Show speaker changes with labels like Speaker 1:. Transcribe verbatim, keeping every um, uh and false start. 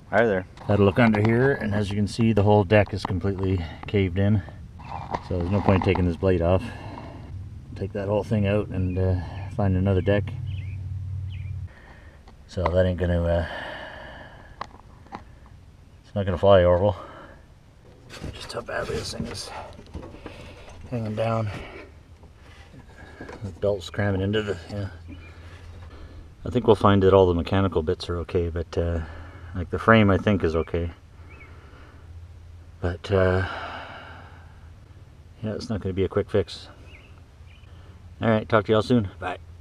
Speaker 1: Hi there. Had a look under here, and as you can see, the whole deck is completely caved in. So there's no point taking this blade off. Take that whole thing out and uh, find another deck. So that ain't gonna, uh, it's not gonna fly, Orville. Just how badly this thing is hanging down. The belt's cramming into the, yeah. I think we'll find that all the mechanical bits are okay, but uh, like the frame I think is okay. But uh, yeah, it's not going to be a quick fix. Alright, talk to y'all soon. Bye.